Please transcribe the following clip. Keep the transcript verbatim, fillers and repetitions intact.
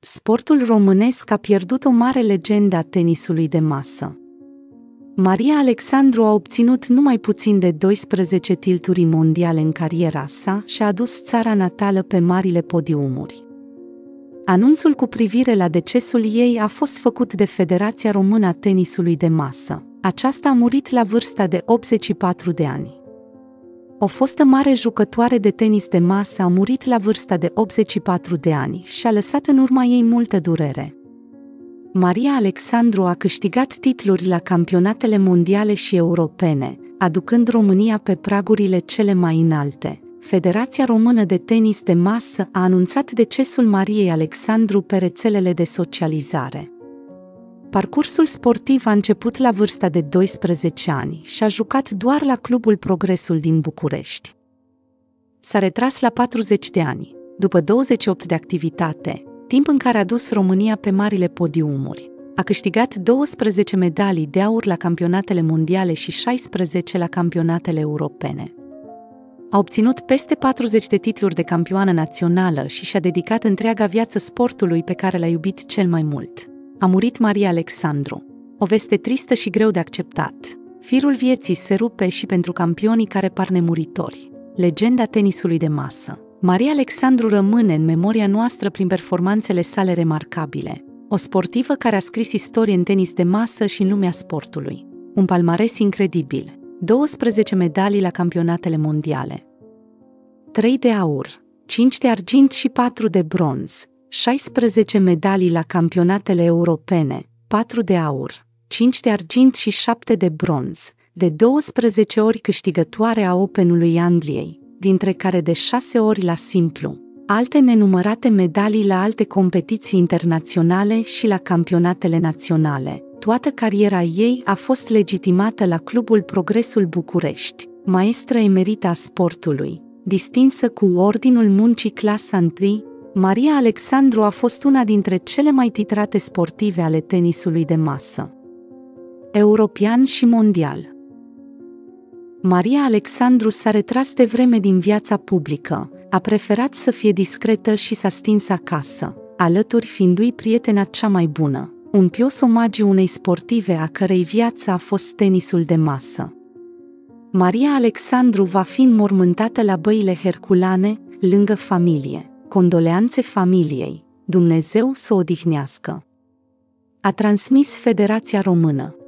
Sportul românesc a pierdut o mare legendă a tenisului de masă. Maria Alexandru a obținut numai puțin de doisprezece titluri mondiale în cariera sa și a adus țara natală pe marile podiumuri. Anunțul cu privire la decesul ei a fost făcut de Federația Română a Tenisului de Masă. Aceasta a murit la vârsta de optzeci și patru de ani. O fostă mare jucătoare de tenis de masă a murit la vârsta de optzeci și patru de ani și a lăsat în urma ei multă durere. Maria Alexandru a câștigat titluri la campionatele mondiale și europene, aducând România pe pragurile cele mai înalte. Federația Română de Tenis de Masă a anunțat decesul Mariei Alexandru pe rețelele de socializare. Parcursul sportiv a început la vârsta de doisprezece ani și a jucat doar la Clubul Progresul din București. S-a retras la patruzeci de ani, după douăzeci și opt de activitate, timp în care a dus România pe marile podiumuri. A câștigat douăsprezece medalii de aur la campionatele mondiale și șaisprezece la campionatele europene. A obținut peste patruzeci de titluri de campioană națională și și-a dedicat întreaga viață sportului pe care l-a iubit cel mai mult. A murit Maria Alexandru. O veste tristă și greu de acceptat. Firul vieții se rupe și pentru campionii care par nemuritori. Legenda tenisului de masă. Maria Alexandru rămâne în memoria noastră prin performanțele sale remarcabile. O sportivă care a scris istorie în tenis de masă și în lumea sportului. Un palmares incredibil. douăsprezece medalii la campionatele mondiale. trei de aur, cinci de argint și patru de bronz. șaisprezece medalii la campionatele europene, patru de aur, cinci de argint și șapte de bronz, de douăsprezece ori câștigătoare a Openului Angliei, dintre care de șase ori la simplu, alte nenumărate medalii la alte competiții internaționale și la campionatele naționale. Toată cariera ei a fost legitimată la Clubul Progresul București, maestră emerită a sportului, distinsă cu Ordinul Muncii clasa unu. Maria Alexandru a fost una dintre cele mai titrate sportive ale tenisului de masă, european și mondial. Maria Alexandru s-a retras de vreme din viața publică, a preferat să fie discretă și s-a stins acasă, alături fiindu-i prietena cea mai bună, un pios omagiu unei sportive a cărei viață a fost tenisul de masă. Maria Alexandru va fi înmormântată la Băile Herculane, lângă familie. Condoleanțe familiei, Dumnezeu să o odihnească. A transmis Federația Română.